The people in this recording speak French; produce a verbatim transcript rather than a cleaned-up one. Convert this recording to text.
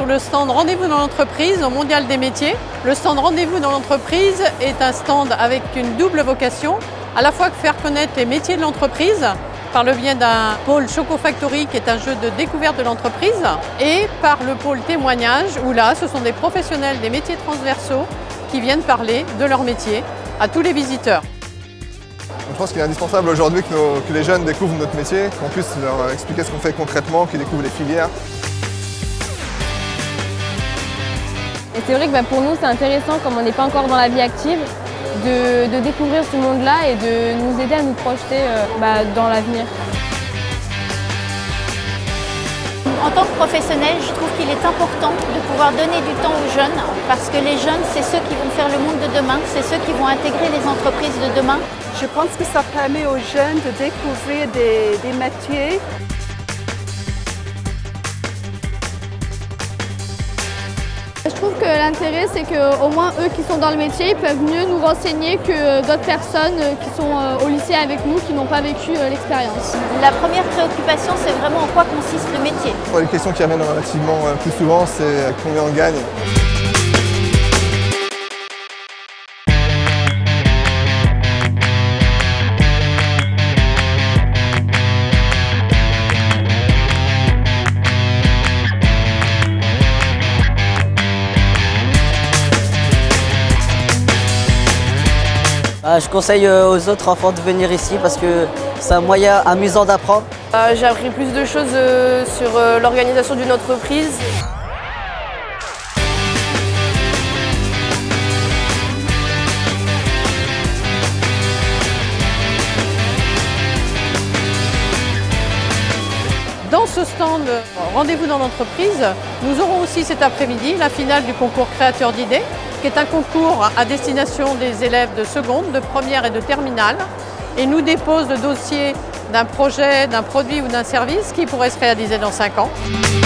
le stand Rendez-vous dans l'entreprise au Mondial des métiers. Le stand Rendez-vous dans l'entreprise est un stand avec une double vocation, à la fois faire connaître les métiers de l'entreprise par le biais d'un pôle Choco Factory qui est un jeu de découverte de l'entreprise et par le pôle témoignage où là ce sont des professionnels des métiers transversaux qui viennent parler de leur métier à tous les visiteurs. Je pense qu'il est indispensable aujourd'hui que, nos, que les jeunes découvrent notre métier, qu'on puisse leur expliquer ce qu'on fait concrètement, qu'ils découvrent les filières. Et c'est vrai que bah, pour nous c'est intéressant, comme on n'est pas encore dans la vie active, de, de découvrir ce monde-là et de nous aider à nous projeter euh, bah, dans l'avenir. En tant que professionnel, je trouve qu'il est important de pouvoir donner du temps aux jeunes parce que les jeunes, c'est ceux qui vont faire le monde de demain, c'est ceux qui vont intégrer les entreprises de demain. Je pense que ça permet aux jeunes de découvrir des, des métiers. Je trouve que l'intérêt, c'est qu'au moins eux qui sont dans le métier, ils peuvent mieux nous renseigner que d'autres personnes qui sont au lycée avec nous, qui n'ont pas vécu l'expérience. La première préoccupation, c'est vraiment en quoi consiste le métier. Les questions qui reviennent relativement plus souvent, c'est combien on gagne. Je conseille aux autres enfants de venir ici parce que c'est un moyen amusant d'apprendre. J'ai appris plus de choses sur l'organisation d'une entreprise. Dans ce stand Rendez-vous dans l'entreprise, nous aurons aussi cet après-midi la finale du concours Créateurs d'idées, qui est un concours à destination des élèves de seconde, de première et de terminale, et nous dépose le dossier d'un projet, d'un produit ou d'un service qui pourrait se réaliser dans cinq ans.